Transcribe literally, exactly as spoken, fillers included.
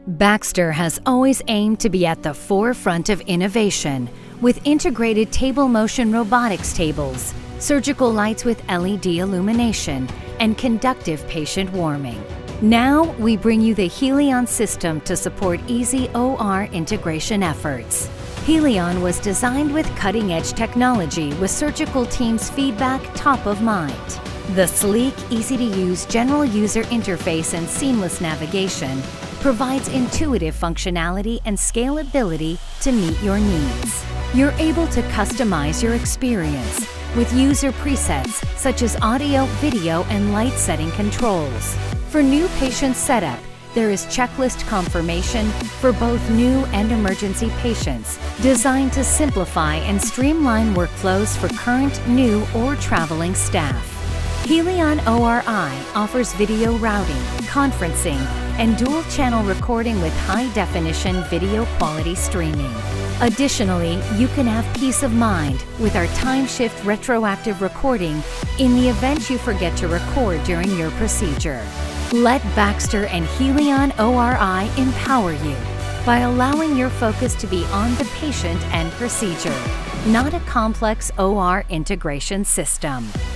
Baxter has always aimed to be at the forefront of innovation with integrated table motion robotics tables, surgical lights with L E D illumination, and conductive patient warming. Now we bring you the HELION system to support easy O R integration efforts. HELION was designed with cutting-edge technology with surgical teams' feedback top of mind. The sleek, easy-to-use general user interface and seamless navigation provides intuitive functionality and scalability to meet your needs. You're able to customize your experience with user presets such as audio, video, and light setting controls. For new patient setup, there is checklist confirmation for both new and emergency patients, designed to simplify and streamline workflows for current, new, or traveling staff. HELION O R I offers video routing, conferencing, and dual-channel recording with high-definition video quality streaming. Additionally, you can have peace of mind with our time-shift retroactive recording in the event you forget to record during your procedure. Let Baxter and HELION O R I empower you by allowing your focus to be on the patient and procedure, not a complex O R integration system.